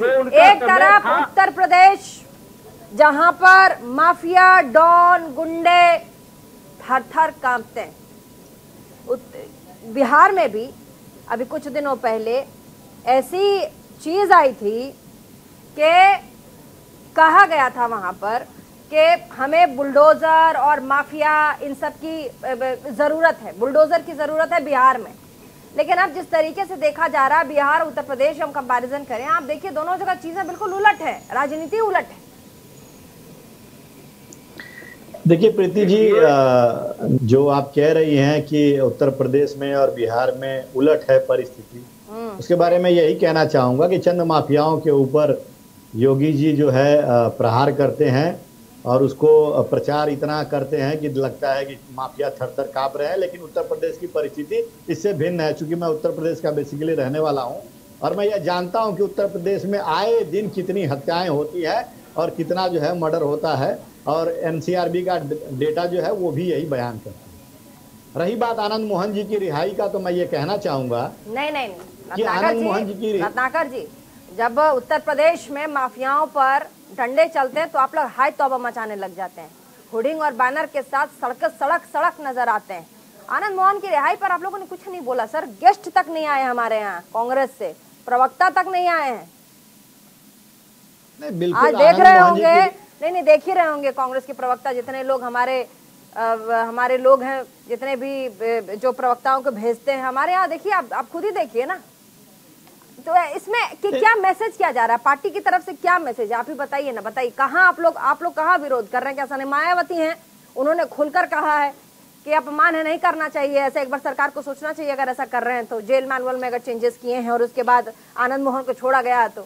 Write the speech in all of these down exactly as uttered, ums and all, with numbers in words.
एक तरफ उत्तर प्रदेश जहां पर माफिया डॉन गुंडे थर थर कांपते हैं, बिहार में भी अभी कुछ दिनों पहले ऐसी चीज आई थी कि कहा गया था वहां पर कि हमें बुलडोजर और माफिया इन सब की जरूरत है, बुलडोजर की जरूरत है बिहार में। लेकिन अब जिस तरीके से देखा जा रहा है बिहार उत्तर प्रदेश, हम कंपैरिजन करें, आप देखिए दोनों जगह चीजें बिल्कुल उलट है, राजनीति उलट है। देखिए प्रीति जी, जो आप कह रही हैं कि उत्तर प्रदेश में और बिहार में उलट है परिस्थिति, उसके बारे में यही कहना चाहूंगा कि चंद माफियाओं के ऊपर योगी जी जो है प्रहार करते हैं और उसको प्रचार इतना करते हैं कि लगता है कि माफिया थर थर कांप रहे हैं। लेकिन उत्तर प्रदेश की परिस्थिति इससे भिन्न है। चूंकि मैं उत्तर प्रदेश का बेसिकली रहने वाला हूं और मैं यह जानता हूं कि उत्तर प्रदेश में आए दिन कितनी हत्याएं होती है और कितना जो है मर्डर होता है, और एनसीआरबी का डेटा जो है वो भी यही बयान करता है। रही बात आनंद मोहन जी की रिहाई का, तो मैं ये कहना चाहूंगा नहीं नहीं कि आनंद मोहन जी की रत्नाकर जी, जब उत्तर प्रदेश में माफियाओं पर डंडे चलते हैं तो आप लोग हाय तौबा मचाने लग जाते हैं, होर्डिंग और बैनर के साथ सड़क सड़क सड़क नजर आते हैं। आनंद मोहन की रिहाई पर आप लोगों ने कुछ नहीं बोला सर, गेस्ट तक नहीं आए हमारे यहाँ, कांग्रेस से प्रवक्ता तक नहीं आए हैं। नहीं, बिल्कुल आज देख रहे होंगे, नहीं नहीं देख ही रहे होंगे कांग्रेस के प्रवक्ता, जितने लोग हमारे आ, हमारे लोग हैं, जितने भी जो प्रवक्ताओं को भेजते हैं हमारे यहाँ, देखिए आप आप खुद ही देखिए ना। तो इसमें कि क्या मैसेज किया जा रहा है पार्टी की तरफ से, क्या मैसेज है आप ही बताइए ना, बताइए कहाँ आप लोग आप लोग कहाँ विरोध कर रहे हैं? क्या मायावती हैं, उन्होंने खुलकर कहा है कि अपमान है, नहीं करना चाहिए ऐसा, एक बार सरकार को सोचना चाहिए अगर ऐसा कर रहे हैं तो। जेल मैनुअल में अगर चेंजेस किए हैं और उसके बाद आनंद मोहन को छोड़ा गया तो।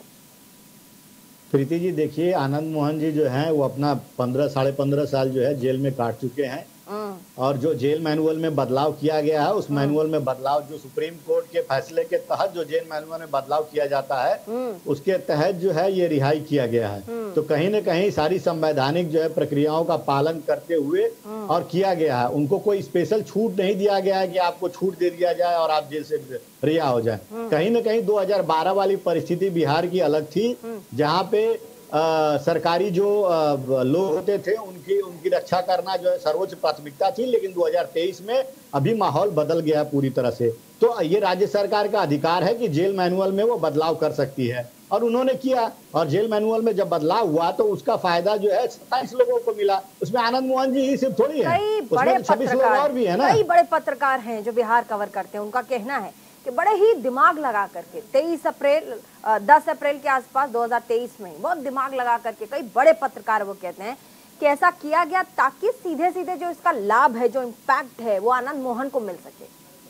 प्रीति जी देखिए, आनंद मोहन जी जो हैं वो अपना पंद्रह साढ़े पंद्रह साल जो है जेल में काट चुके हैं, और जो जेल मैनुअल में बदलाव किया गया है उस मैनुअल में बदलाव, जो सुप्रीम कोर्ट के फैसले के तहत जो जेल मैनुअल में बदलाव किया जाता है उसके तहत जो है ये रिहाई किया गया है। तो कहीं न कहीं सारी संवैधानिक जो है प्रक्रियाओं का पालन करते हुए और किया गया है। उनको कोई स्पेशल छूट नहीं दिया गया है कि आपको छूट दे दिया जाए और आप जेल से रिहा हो जाए। कहीं न कहीं दो हजार बारह वाली परिस्थिति बिहार की अलग थी, जहाँ पे आ, सरकारी जो आ, लोग होते थे उनकी उनकी रक्षा करना जो है सर्वोच्च प्राथमिकता थी। लेकिन दो हजार तेईस में अभी माहौल बदल गया है पूरी तरह से। तो ये राज्य सरकार का अधिकार है कि जेल मैनुअल में वो बदलाव कर सकती है, और उन्होंने किया। और जेल मैनुअल में जब बदलाव हुआ तो उसका फायदा जो है सत्ताईस लोगों को मिला। उसमें आनंद मोहन जी ही सिर्फ थोड़ी है, उसमें छब्बीस लोग और भी है ना। कई बड़े पत्रकार हैं जो बिहार कवर करते हैं, उनका कहना है कि बड़े ही दिमाग लगा करके तेईस अप्रैल दस अप्रैल के आसपास दो हजार तेईस में बहुत दिमाग लगा करके कई बड़े पत्रकार वो कहते हैं कि ऐसा किया गया ताकि सीधे सीधे जो इसका लाभ है, जो इम्पैक्ट है, वो आनंद मोहन को मिल सके।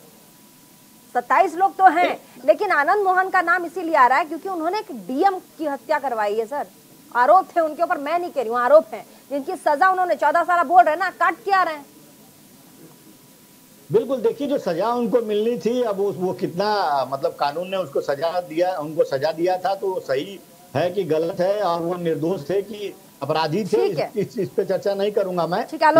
सत्ताईस लोग तो हैं, लेकिन आनंद मोहन का नाम इसीलिए आ रहा है क्योंकि उन्होंने एक डीएम की हत्या करवाई है सर। आरोप थे उनके ऊपर, मैं नहीं कह रही हूँ, आरोप है जिनकी सजा उन्होंने चौदह साल बोल रहे ना, काट के आ रहे हैं। बिल्कुल, देखिए जो सजा उनको मिलनी थी, अब वो, वो कितना मतलब कानून ने उसको सजा दिया, उनको सजा दिया था तो सही है कि गलत है, और वो निर्दोष थे कि अपराधी थे, इस, इस, इस पे चर्चा नहीं करूंगा मैं।